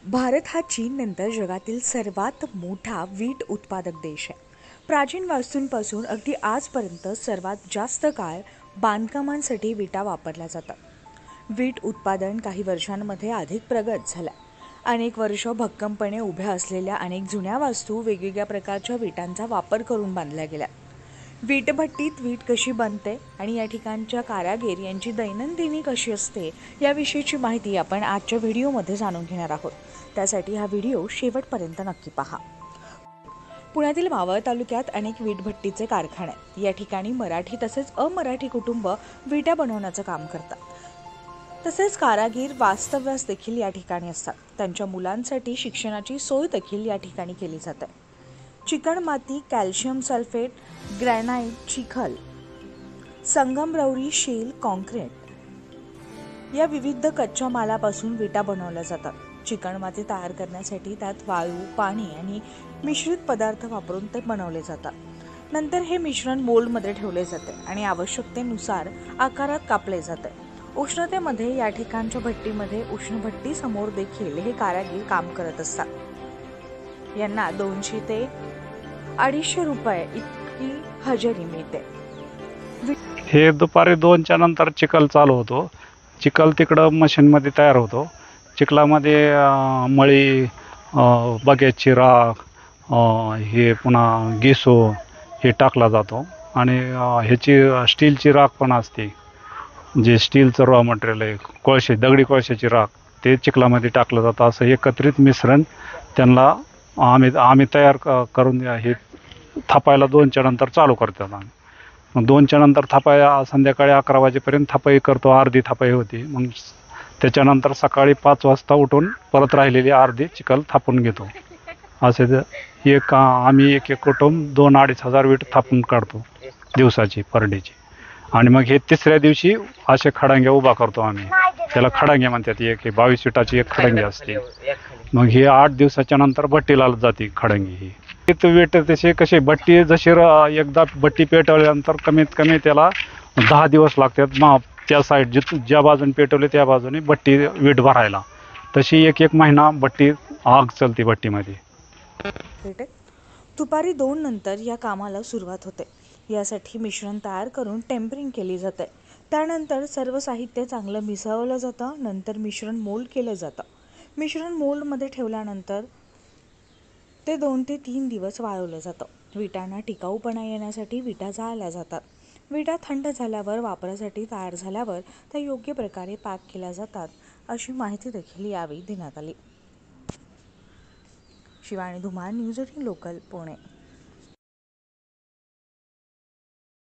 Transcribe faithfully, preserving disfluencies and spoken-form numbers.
भारत हा चीननंतर जगातील सर्वात मोठा वीट उत्पादक देश आहे. प्राचीन वास्तूंपासून अगदी आजपर्यंत सर्वात जास्त काळ बांधकामांसाठी विटा वापरल्या जातात. वीट उत्पादन काही वर्षांमध्ये अधिक प्रगत झालं. अनेक वर्ष भक्कमपणे उभ्या असलेल्या अनेक जुन्या वास्तू वेगवेगळ्या प्रकारच्या विटांचा वापर करून बांधल्या गेल्या. वीटभट्टीत वीट कशी बनते आणि या ठिकाणच्या कारागीर यांची दैनंदिनी कशी असते याविषयीची माहिती आपण आजच्या व्हिडिओमध्ये जाणून घेणार आहोत. त्यासाठी हा व्हिडिओ शेवटपर्यंत नक्की पहा. पुण्यातील मावळ तालुक्यात अनेक वीटभट्टीचे कारखाने आहेत. या ठिकाणी मराठी तसेच अमराठी कुटुंब विटा बनवण्याचं काम करतात. तसेच कारागीर वास्तव्यास देखील या ठिकाणी असतात. त्यांच्या मुलांसाठी शिक्षणाची सोय देखील या ठिकाणी केली जाते. चिकणमाती, कॅल्शियम सल्फेट, ग्रॅनाइट, चिखल, संगमरवरी, शेल, कॉन्क्रीट या विविध कच्च्या मालापासून विटा बनवल्या जातात. चिकणमाती तयार करण्यासाठी त्यात वाळू, पाणी आणि मिश्रित पदार्थ वापरून ते बनवले जातात. नंतर हे मिश्रण मोल्डमध्ये ठेवले जाते आणि आवश्यकतेनुसार आकारात कापले जाते. उष्णतेमध्ये या ठिकाणच्या भट्टीमध्ये उष्णभट्टी समोर देखील हे कारागीर काम करत असतात. यांना दोनशे ते अडीचशे रुपये इतकी हजेरी मिळते. हे दुपारी दोनच्या नंतर चिखल चालू होतो. चिखल तिकडं मशीनमध्ये तयार होतो. चिखलामध्ये मळी, बग्याची राख, हे पुन्हा गेसो हे टाकला जातो आणि ह्याची स्टीलची राख पण असते. जे स्टीलचं रॉ मटेरियल आहे, कोळशे, दगडी कोळशाची राख, ते चिखलामध्ये टाकलं जातं. असं एकत्रित मिश्रण त्यांना आम्ही आम्ही तयार क करून हे थापायला दोनच्या नंतर चालू करतात. आम्ही मग दोनच्या नंतर थापाई संध्याकाळी अकरा वाजेपर्यंत थापाई करतो. अर्धी थापाई होती. मग त्याच्यानंतर सकाळी पाच वाजता उठून परत राहिलेली अर्धी चिखल थापून घेतो. असे एक आम्ही एक एक कुटुंब दोन अडीच हजार वीट थापून काढतो दिवसाची, पर डेची. आणि मग हे तिसऱ्या दिवशी असे खडांगे उभा करतो आम्ही. त्याला खडांगे म्हणतात. एक बावीस विटाची एक खडांगी असते. मग हे आठ दिवसाच्या नंतर भट्टीला जाते खडांगी. ही तिथं वेट तसे कसे भट्टी जशी एकदा भट्टी पेटवल्यानंतर कमीत कमी त्याला दहा दिवस लागतात. मग त्या साईड जिथ ज्या बाजूने पेटवले त्या बाजूने भट्टी वीट भरायला. तशी एक एक महिना भट्टी आग चलते भट्टीमध्ये. दुपारी दोन नंतर या कामाला सुरुवात होते. यासाठी मिश्रण तयार करून टेम्परिंग केली जाते. त्यानंतर सर्व साहित्य चांगलं मिसळलं जातं. नंतर मिश्रण मोल्ड केलं जातं. मिश्रण मोल्डमध्ये ठेवल्यानंतर ते दोन ते तीन दिवस वाळवलं जातं. विटांना टिकाऊपणा येण्यासाठी विटा जाळल्या जातात. विटा थंड झाल्यावर वापरासाठी तयार झाल्यावर त्या योग्य प्रकारे पॅक केल्या जातात, अशी माहिती देखील यावेळी देण्यात आली. Shivani Dhumal, news eighteen local, Pune.